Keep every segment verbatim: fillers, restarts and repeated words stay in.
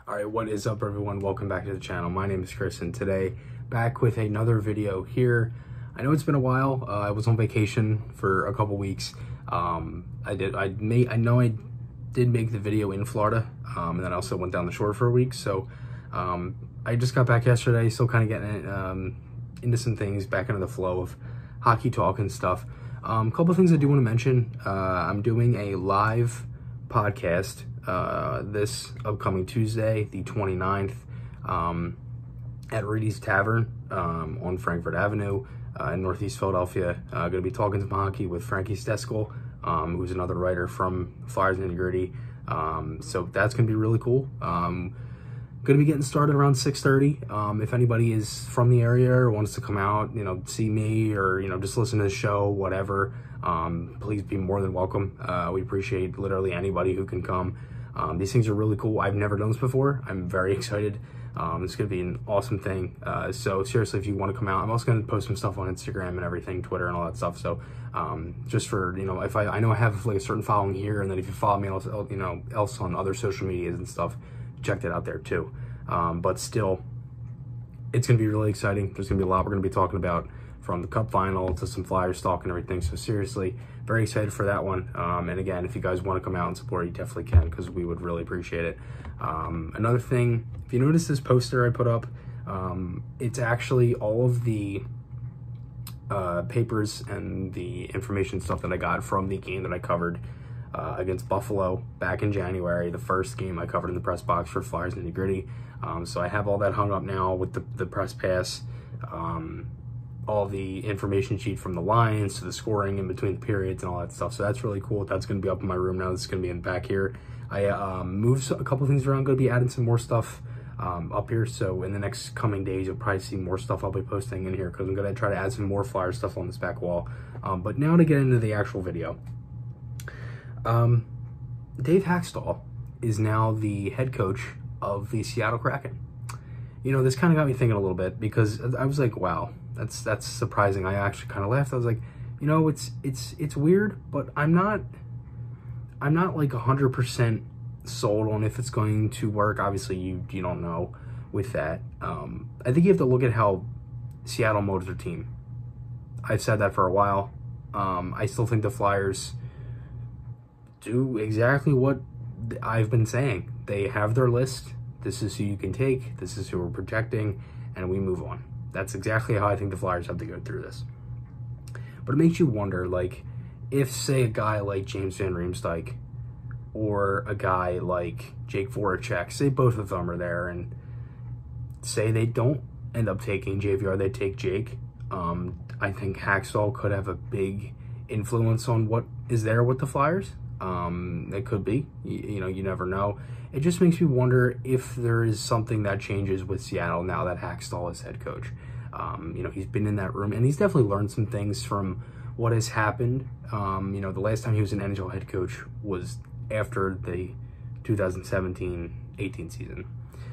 All right, what is up, everyone? Welcome back to the channel. My name is Chris, and today back with another video here. I know it's been a while. Uh, I was on vacation for a couple weeks. Um, I did. I made. I know I did make the video in Florida, um, and then I also went down the shore for a week. So um, I just got back yesterday. Still kind of getting um, into some things, back into the flow of hockey talk and stuff. A um, couple of things I do want to mention. Uh, I'm doing a live podcast uh, this upcoming Tuesday, the twenty-ninth, um, at Rudy's Tavern um, on Frankfort Avenue uh, in Northeast Philadelphia. Uh, going to be talking some hockey with Frankie Steskel, um, who's another writer from Flyers Nitty Gritty. Um, so that's going to be really cool. Um, going to be getting started around six thirty. Um, if anybody is from the area or wants to come out, you know, see me or, you know, just listen to the show, whatever, um, please be more than welcome. Uh, we appreciate literally anybody who can come. Um, these things are really cool. I've never done this before. I'm very excited. Um, it's going to be an awesome thing. Uh, so seriously, if you want to come out, I'm also going to post some stuff on Instagram and everything, Twitter and all that stuff. So um, just for, you know, if I, I know I have like a certain following here, and then if you follow me else, you know, else on other social medias and stuff, check that out there too. Um, but still, it's going to be really exciting. There's going to be a lot we're going to be talking about, from the Cup final to some Flyers talk and everything. So seriously, very excited for that one. Um, and again, if you guys want to come out and support, you definitely can, because we would really appreciate it. Um, another thing, if you notice this poster I put up, um, it's actually all of the uh, papers and the information stuff that I got from the game that I covered uh, against Buffalo back in January, the first game I covered in the press box for Flyers Nitty Gritty. Um, so I have all that hung up now with the, the press pass, um, all the information sheet from the lines to the scoring in between the periods and all that stuff. So that's really cool. That's going to be up in my room now. This is going to be in back here. I um, moved a couple things around. Going to be adding some more stuff um, up here. So in the next coming days, you'll probably see more stuff I'll be posting in here, because I'm going to try to add some more Flyer stuff on this back wall. Um, but now to get into the actual video. Um, Dave Hakstol is now the head coach of the Seattle Kraken. You know, this kind of got me thinking a little bit, because I was like, wow, that's that's surprising. I actually kind of laughed. I was like, you know, it's it's it's weird, but I'm not I'm not like one hundred percent sold on if it's going to work. Obviously, you you don't know with that. Um, I think you have to look at how Seattle molds their team. I've said that for a while. Um, I still think the Flyers do exactly what I've been saying. They have their list. This is who you can take. This is who we're projecting, and we move on. That's exactly how I think the Flyers have to go through this. But it makes you wonder, like, if, say, a guy like James Van Riemsdyk or a guy like Jake Voracek, say both of them are there, and say they don't end up taking J V R, they take Jake. Um, I think Hakstol could have a big influence on what is there with the Flyers. Um, it could be, you, you know, you never know. It just makes me wonder if there is something that changes with Seattle now that Hakstol is head coach. Um, you know, he's been in that room, and he's definitely learned some things from what has happened. Um, you know, the last time he was an N H L head coach was after the two thousand seventeen eighteen season.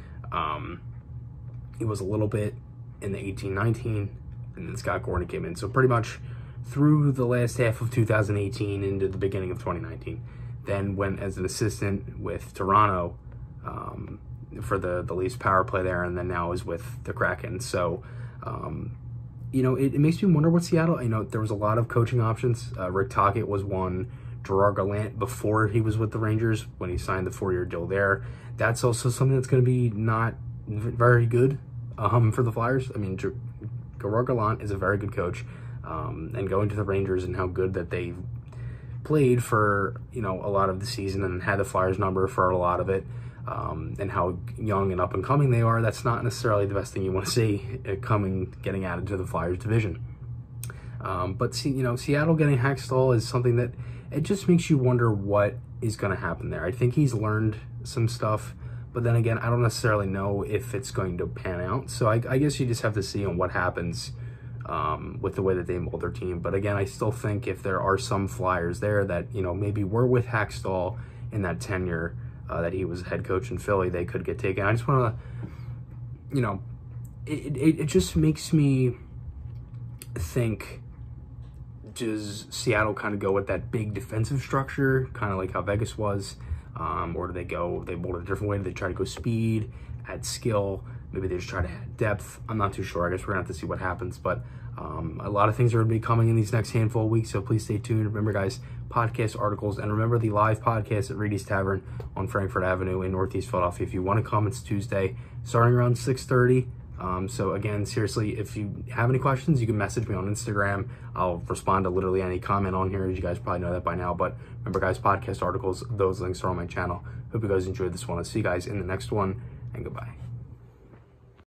Um, he was a little bit in the eighteen nineteen, and then Scott Gordon came in. So pretty much through the last half of two thousand eighteen into the beginning of twenty nineteen. Then went as an assistant with Toronto um, for the, the Leafs power play there, and then now is with the Kraken. So, um, you know, it, it makes me wonder what Seattle, you know, there was a lot of coaching options. Uh, Rick Tocchet was one. Gerard Gallant, before he was with the Rangers, when he signed the four-year deal there. That's also something that's going to be not very good um, for the Flyers. I mean, Gerard Gallant is a very good coach. Um, and going to the Rangers and how good that they played for, you know, a lot of the season and had the Flyers number for a lot of it, um, and how young and up and coming they are, that's not necessarily the best thing you want to see uh, coming, getting added to the Flyers division. Um, but see, you know, Seattle getting Hakstol is something that it just makes you wonder what is going to happen there. I think he's learned some stuff, but then again, I don't necessarily know if it's going to pan out. So I, I guess you just have to see on what happens Um, with the way that they mold their team. But again, I still think if there are some Flyers there that, you know, maybe were with Hakstol in that tenure uh, that he was head coach in Philly, they could get taken. I just want to, you know, it, it, it just makes me think, does Seattle kind of go with that big defensive structure, kind of like how Vegas was? Um, or do they go, they bolt it a different way? Do they try to go speed, add skill? Maybe they just try to add depth. I'm not too sure. I guess we're gonna have to see what happens. But um, a lot of things are gonna be coming in these next handful of weeks, so please stay tuned. Remember, guys, podcast articles, and remember the live podcast at Reedy's Tavern on Frankfort Avenue in Northeast Philadelphia. If you want to come, it's Tuesday, starting around six thirty. Um, so again, seriously, if you have any questions, you can message me on Instagram. I'll respond to literally any comment on here, as you guys probably know that by now. But remember, guys, podcast articles, those links are on my channel. Hope you guys enjoyed this one. I'll see you guys in the next one, and goodbye.